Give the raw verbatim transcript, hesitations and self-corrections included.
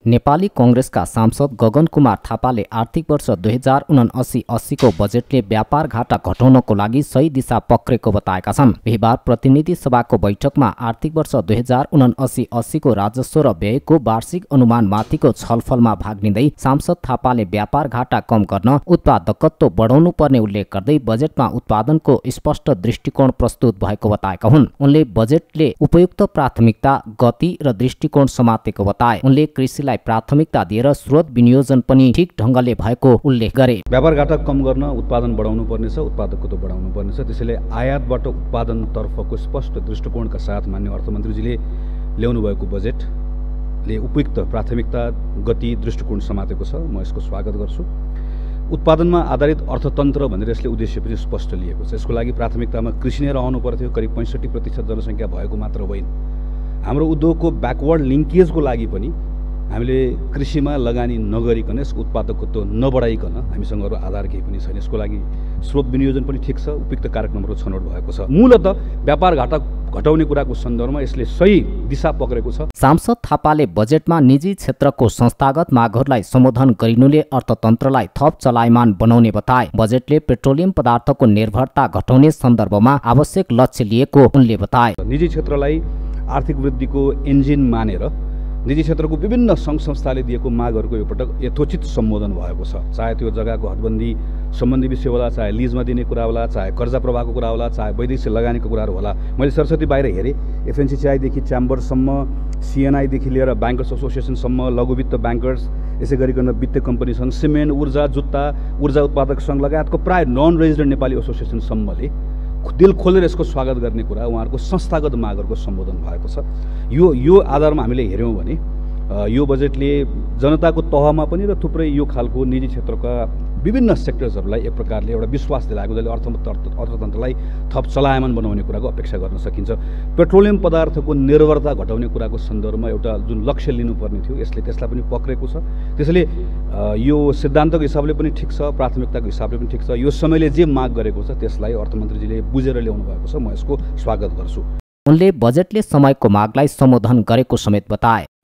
नेपाली कांग्रेसका सांसद गगन कुमार थापाले आर्थिक वर्ष दुई हजार उनासी अस्सीको बजेटले व्यापार घाटा घटाउनको लागि सही दिशा पक्रेको बताएका छन्। बिहिबार प्रतिनिधि सभाको बैठकमा आर्थिक वर्ष दुई हजार उनासी अस्सीको राजस्व र व्ययको वार्षिक अनुमान माथिको छलफलमा भाग लिँदै सांसद थापाले व्यापार घाटा कम गर्न उत्पादकत्व बढाउनु पर्ने उल्लेख गर्दै बजेटमा उत्पादनको स्पष्ट दृष्टिकोण प्रस्तुत भएको बताएका हुन्। उनले बजेटले उपयुक्त प्राथमिकता, गति र दृष्टिकोण समातेको बताए। उनले कृषिलाई प्राथमिकता दिएर स्रोत विनियोजन पनि ठीक ढंगले भएको उल्लेख गरे। व्यापार घाटा कम गर्न उत्पादन बढाउनु पर्नेछ, उत्पादकत्व बढाउनु पर्नेछ। त्यसैले आयातबाट उत्पादनतर्फको स्पष्ट दृष्टिकोणका साथ माननीय अर्थमन्त्रीजीले ल्याउनु भएको बजेटले उपयुक्त प्राथमिकता, गति, दृष्टिकोण समातेको छ। म यसको स्वागत गर्छु। उत्पादनमा आधारित अर्थतन्त्र भनेर यसले उद्देश्य पनि स्पष्ट लिएको छ। यसको लागि प्राथमिकतामा कृषि नै रहनु पर्थ्यो। करिब पैँसठी प्रतिशत जनसङ्ख्या भएको मात्र होइन, हाम्रो उद्योगको ब्याकवर्ड लिङ्केजको लागि पनि हामीले कृषिमा लगानी नगरिकन, यसको उत्पादकत्व नबढाइकन हामीसँग अरू आधार केही पनि छैन। यसको लागि स्रोत विनियोजन पनि ठिक छ, उपयुक्त कार्यक्रमहरू छनौट भएको छ। मूलतः व्यापार घाटा घटाउने कुराको सन्दर्भमा यसले सही दिशा पक्रेको छ। सांसद थापाले बजेटमा निजी क्षेत्रको संस्थागत मागहरूलाई सम्बोधन गरिनुले अर्थतन्त्रलाई थप चलायमान बनाउने बताए। बजेटले पेट्रोलियम पदार्थको निर्भरता घटाउने सन्दर्भमा आवश्यक लक्ष्य लिएको उनले बताए। निजी क्षेत्रलाई आर्थिक वृद्धिको इन्जिन मानेर निजी क्षेत्रको विभिन्न सङ्घ संस्थाले दिएको मागहरूको एकपटक यथोचित सम्बोधन भएको छ। चाहे त्यो जग्गाको हदबन्दी सम्बन्धी विषय होला, चाहे लिजमा दिने कुरा होला, चाहे कर्जा प्रवाहको कुरा होला, चाहे वैदेशिक लगानीको कुराहरू होला। मैले सरस्वती बाहिर हेरेँ, एफएनसिसिआईदेखि च्याम्बरसम्म, सिएनआईदेखि लिएर ब्याङ्कर्स एसोसिएसनसम्म, लघुवित्त ब्याङ्कर्स, यसै गरिकन वित्तीय कम्पनीसँग, सिमेन्ट, ऊर्जा, जुत्ता, ऊर्जा उत्पादक सङ्घ लगायतको प्राय नन रेजिडेन्ट नेपाली एसोसिएसनसम्मले दिल खोलेर यसको स्वागत गर्ने कुरा, उहाँहरूको संस्थागत मागहरूको सम्बोधन भएको छ। यो यो आधारमा हामीले हेऱ्यौँ भने यो बजेटले जनताको तहमा पनि र थुप्रै यो खालको निजी क्षेत्रका विभिन्न सेक्टर्सहरूलाई एक प्रकारले एउटा विश्वास दिलाएको, जसले अर्थ अर्थतन्त्रलाई थप चलायमान बनाउने कुराको अपेक्षा गर्न सकिन्छ। पेट्रोलियम पदार्थको निर्भरता घटाउने कुराको सन्दर्भमा एउटा जुन लक्ष्य लिनुपर्ने थियो, यसले त्यसलाई पनि पक्रेको छ। त्यसैले यो सिद्धान्तको हिसाबले पनि ठिक छ, प्राथमिकताको हिसाबले पनि ठिक छ। यो समयले जे माग गरेको छ त्यसलाई अर्थमन्त्रीजीले बुझेर ल्याउनु भएको छ। म यसको स्वागत गर्छु। उनले बजेटले समयको मागलाई सम्बोधन गरेको समेत बताए।